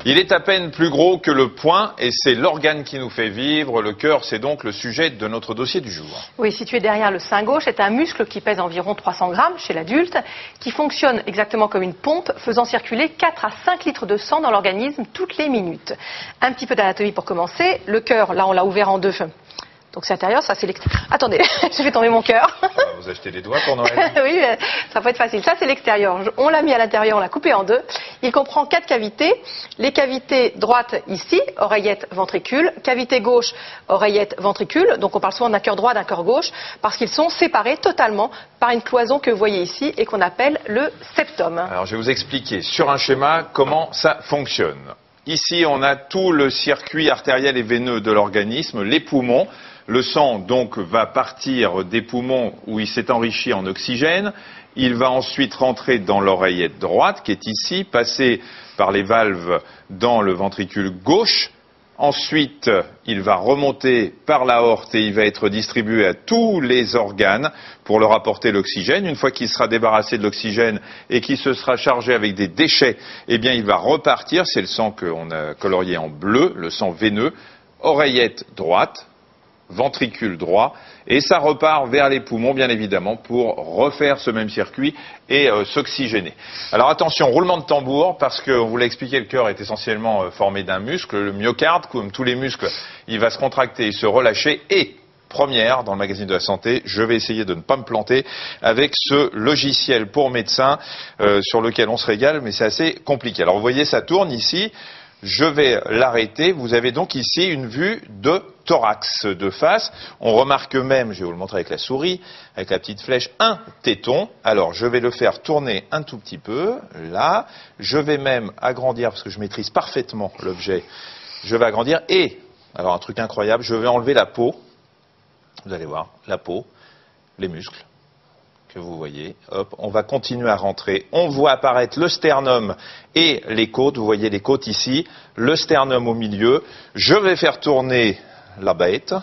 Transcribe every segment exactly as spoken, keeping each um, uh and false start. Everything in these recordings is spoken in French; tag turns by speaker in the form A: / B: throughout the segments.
A: Il est à peine plus gros que le poing et c'est l'organe qui nous fait vivre. Le cœur, c'est donc le sujet de notre dossier du jour.
B: Oui, situé derrière le sein gauche, c'est un muscle qui pèse environ trois cents grammes chez l'adulte, qui fonctionne exactement comme une pompe, faisant circuler quatre à cinq litres de sang dans l'organisme toutes les minutes. Un petit peu d'anatomie pour commencer. Le cœur, là, on l'a ouvert en deux. Donc c'est l'intérieur, ça c'est l'extérieur. Attendez, j'ai fait tomber mon cœur.
A: Vous achetez des doigts pour Noël?
B: Oui, ça peut être facile. Ça c'est l'extérieur. On l'a mis à l'intérieur, on l'a coupé en deux. Il comprend quatre cavités. Les cavités droite ici, oreillette, ventricule. Cavité gauche, oreillette, ventricule. Donc on parle souvent d'un cœur droit, d'un cœur gauche, parce qu'ils sont séparés totalement par une cloison que vous voyez ici et qu'on appelle le septum.
A: Alors je vais vous expliquer sur un schéma comment ça fonctionne. Ici on a tout le circuit artériel et veineux de l'organisme, les poumons. Le sang, donc, va partir des poumons où il s'est enrichi en oxygène. Il va ensuite rentrer dans l'oreillette droite, qui est ici, passer par les valves dans le ventricule gauche. Ensuite, il va remonter par l'aorte et il va être distribué à tous les organes pour leur apporter l'oxygène. Une fois qu'il sera débarrassé de l'oxygène et qu'il se sera chargé avec des déchets, eh bien, il va repartir. C'est le sang qu'on a colorié en bleu, le sang veineux. Oreillette droite, ventricule droit, et ça repart vers les poumons, bien évidemment, pour refaire ce même circuit et euh, s'oxygéner. Alors attention, roulement de tambour, parce qu'on vous l'a expliqué, le cœur est essentiellement euh, formé d'un muscle, le myocarde, comme tous les muscles, il va se contracter et se relâcher, et première, dans le magazine de la santé, je vais essayer de ne pas me planter avec ce logiciel pour médecins euh, sur lequel on se régale, mais c'est assez compliqué. Alors vous voyez, ça tourne ici. Je vais l'arrêter. Vous avez donc ici une vue de thorax de face. On remarque même, je vais vous le montrer avec la souris, avec la petite flèche, un téton. Alors, je vais le faire tourner un tout petit peu, là. Je vais même agrandir, parce que je maîtrise parfaitement l'objet. Je vais agrandir et, alors un truc incroyable, je vais enlever la peau. Vous allez voir, la peau, les muscles que vous voyez, hop, on va continuer à rentrer. On voit apparaître le sternum et les côtes, vous voyez les côtes ici, le sternum au milieu. Je vais faire tourner la bête,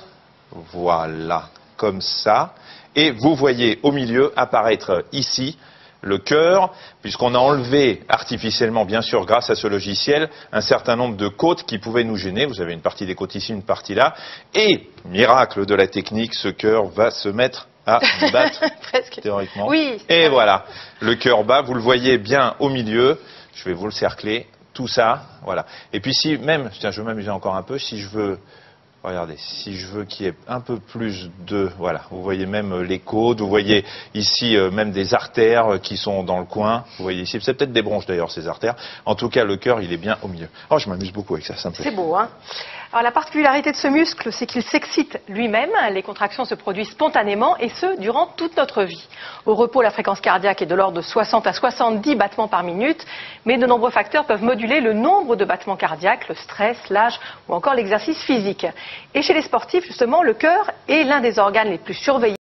A: voilà, comme ça. Et vous voyez au milieu apparaître ici le cœur, puisqu'on a enlevé artificiellement, bien sûr, grâce à ce logiciel, un certain nombre de côtes qui pouvaient nous gêner. Vous avez une partie des côtes ici, une partie là. Et, miracle de la technique, ce cœur va se mettre à battre,
B: Presque.
A: théoriquement.
B: Oui.
A: Et voilà, le cœur bat, vous le voyez bien au milieu. Je vais vous le cercler, tout ça, voilà. Et puis si même, tiens, je vais m'amuser encore un peu, si je veux, regardez, si je veux qu'il y ait un peu plus de, voilà, vous voyez même les côtes, vous voyez ici euh, même des artères qui sont dans le coin, vous voyez ici, c'est peut-être des bronches d'ailleurs ces artères. En tout cas, le cœur, il est bien au milieu. Oh, je m'amuse beaucoup avec ça, ça me plaît.
B: C'est beau, hein? Alors la particularité de ce muscle, c'est qu'il s'excite lui-même. Les contractions se produisent spontanément et ce, durant toute notre vie. Au repos, la fréquence cardiaque est de l'ordre de soixante à soixante-dix battements par minute, mais de nombreux facteurs peuvent moduler le nombre de battements cardiaques, le stress, l'âge ou encore l'exercice physique. Et chez les sportifs, justement, le cœur est l'un des organes les plus surveillés.